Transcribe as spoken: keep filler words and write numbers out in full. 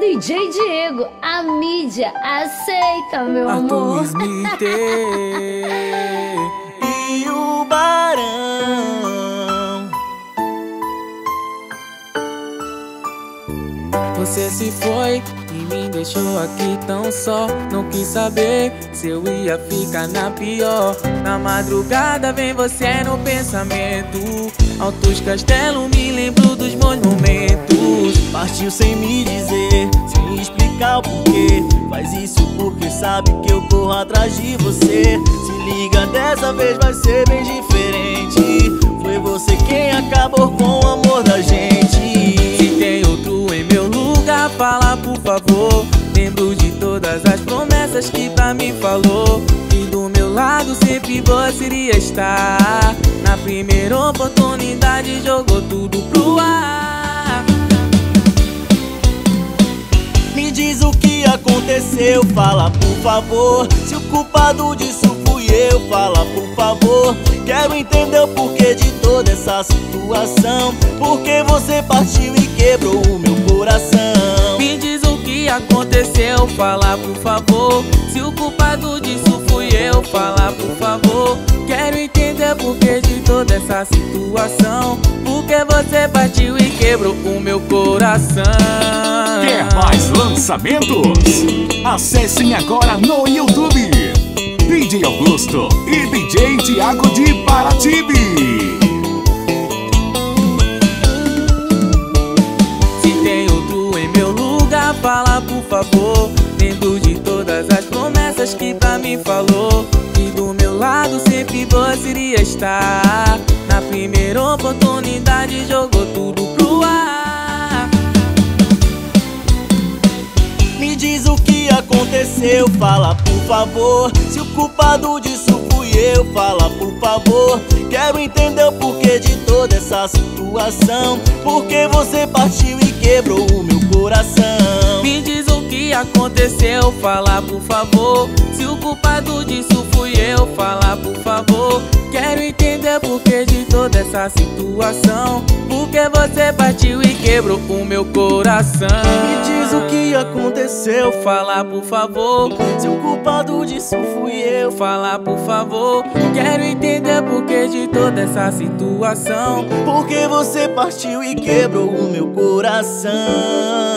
D J Diego, a mídia aceita, meu amor. Arthur Smith e o Barão. Você se foi e me deixou aqui tão só. Não quis saber se eu ia ficar na pior. Na madrugada vem você no pensamento. Altos castelos, me lembro dos bons momentos. Partiu sem me dizer, sem explicar o porquê. Faz isso porque sabe que eu corro atrás de você. Se liga, dessa vez vai ser bem diferente. Foi você quem acabou com o amor da gente. Se tem outro em meu lugar, fala por favor. Lembro de todas as promessas que pra mim falou. E do meu lado sempre você iria estar. Na primeira oportunidade jogou tudo pro ar. Me diz o que aconteceu, fala por favor. Se o culpado disso fui eu, fala por favor. Quero entender o porquê de toda essa situação. Porque você partiu e quebrou o meu coração. Me diz o que aconteceu, fala por favor. Se o culpado disso fui eu, fala por favor. Quero entender o porquê de toda essa situação. Porque você partiu e quebrou o meu coração. Quer mais lançamentos? Acessem agora no YouTube D J Augusto e D J Thiago de Paratibe. Se tem outro em meu lugar, fala por favor. Lembro de todas as promessas que pra mim falou. E do meu lado sempre você iria estar. Na primeira oportunidade jogou tudo pro ar. Me diz o que aconteceu, fala por favor. Se o culpado disso fui eu, fala por favor. Quero entender o porquê de toda essa situação. Porque você partiu e quebrou o meu coração. Me diz o que aconteceu, fala por favor. Se o culpado disso fui eu, fala por favor. Quero entender o porquê de toda essa situação. Porque você partiu e quebrou o meu coração. Me diz o que aconteceu, fala por favor. Se o culpado disso fui eu, fala por favor. Quero entender o porquê de toda essa situação. porque você partiu e quebrou o meu coração.